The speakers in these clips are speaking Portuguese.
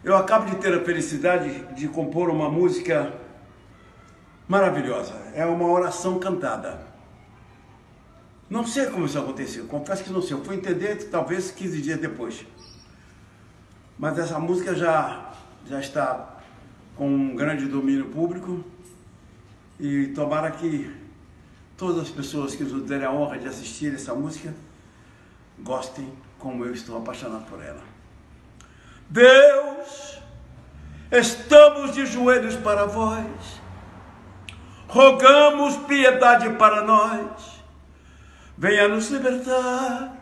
Eu acabo de ter a felicidade de compor uma música maravilhosa. É uma oração cantada. Não sei como isso aconteceu, confesso que não sei. Eu fui entender talvez 15 dias depois. Mas essa música já está com um grande domínio público. E tomara que todas as pessoas que nos derem a honra de assistir essa música gostem como eu estou apaixonado por ela. Deus, estamos de joelhos para vós, rogamos piedade para nós, venha nos libertar.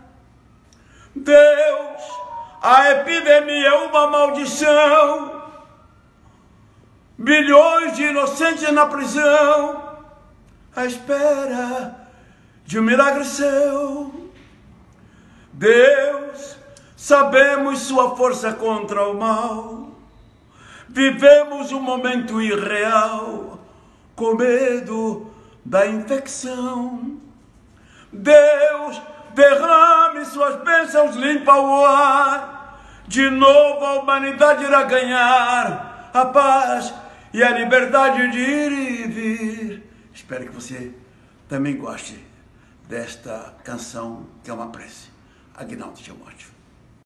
Deus, a epidemia é uma maldição, bilhões de inocentes na prisão, à espera de um milagre seu. Deus, sabemos sua força contra o mal, vivemos um momento irreal, com medo da infecção. Deus, derrame suas bênçãos, limpa o ar, de novo a humanidade irá ganhar a paz e a liberdade de ir e vir. Espero que você também goste desta canção, que é uma prece. Aguinaldo Timóteo.